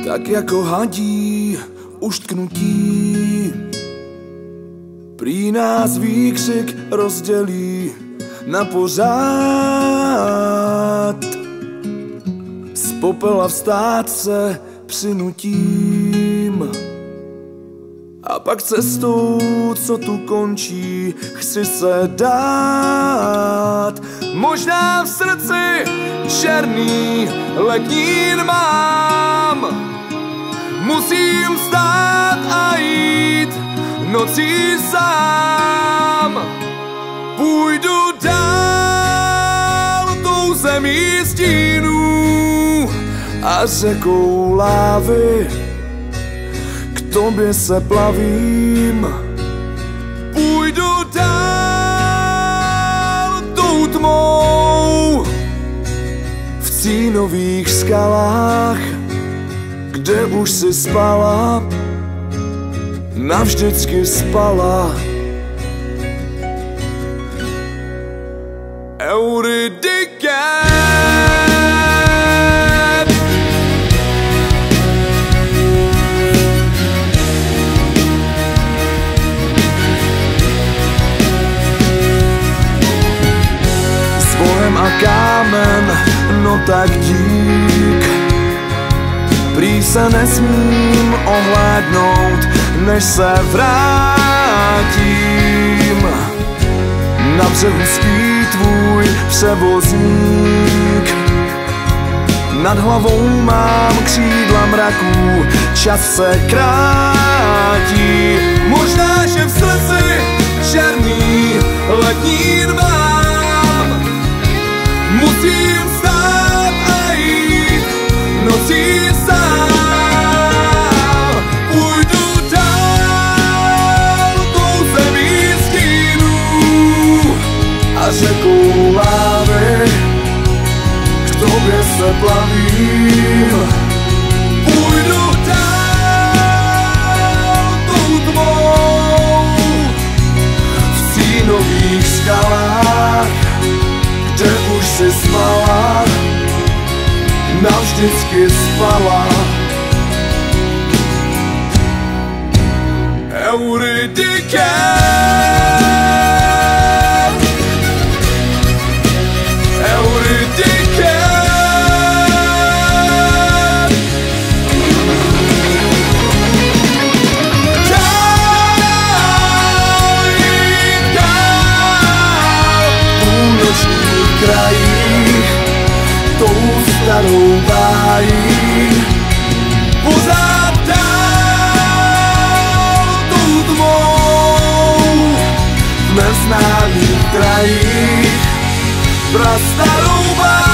tak jako hadí uštknutí. Prý nás výkřik rozdělí na pořád. Z popela vstát se přinutím. A pak cestou, co tu končí, chci se dát. Možná v srdci černý letnín mám. Musím vstát a jít nocí sám. Půjdu dál tou zemí stínů a řekou lávy. K tobě se plavím. Půjdu dál tou tmou v cínových skalách, kde už si spala, navždycky spala. Euridike. A kámen, no tak dík. Prý se nesmím ohlédnout, než se vrátím. Na břehu spí tvůj převozník. Nad hlavou mám křídla mraků, čas se krátí. Možná, že v srdci černý letnín mám. Musím vstát a jít nocí sám. Půjdu dál tou zemí stínů a řekou lávy. K tobě se plavím. Půjdu dál tou tmou v cínových skalách, kde už si spala, navždycky spala. Euridike. Euridike. Krajích, tou starou bájí, pořád dál tou tmou v neznámých krajích, prastarou bájí.